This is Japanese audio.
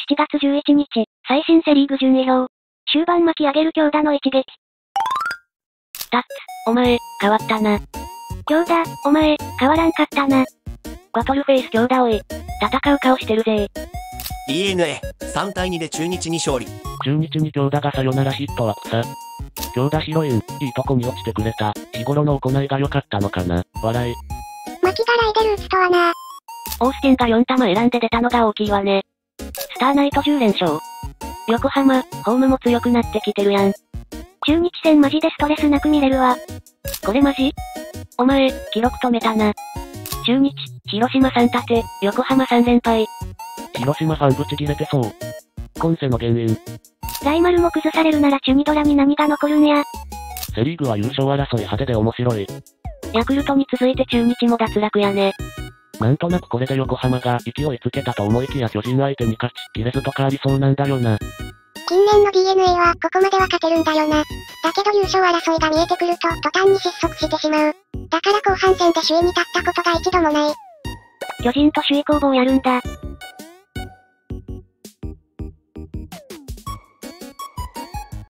7月11日、最新セリーグ順位表。終盤巻き上げる京田の一撃。タッツ、お前、変わったな。京田、お前、変わらんかったな。バトルフェイス京田おい。戦う顔してるぜ。 DNA、3対2で中日に勝利。 中日に京田がサヨナラヒットは草。京田ヒロイン、いいとこに落ちてくれた。日頃の行いが良かったのかな。笑い。 巻きがライデル打つとはな。 オースティンが4球選んで出たのが大きいわね。スターナイト10連勝。横浜、ホームも強くなってきてるやん。中日戦マジでストレスなく見れるわ。これマジ？お前、記録止めたな。中日、広島3立て、横浜3連敗。 広島ファンブチ切れてそう。今世の原因。 ライマルも崩されるならチュニドラに何が残るんや。 セリーグは優勝争い派手で面白い。 ヤクルトに続いて中日も脱落やね。 なんとなくこれで横浜が勢いつけたと思いきや巨人相手に勝ち、切れずとかありそうなんだよな。 近年の DNA はここまでは勝てるんだよな。だけど優勝争いが見えてくると途端に失速してしまう。だから後半戦で首位に立ったことが一度もない。 巨人と首位攻防やるんだ。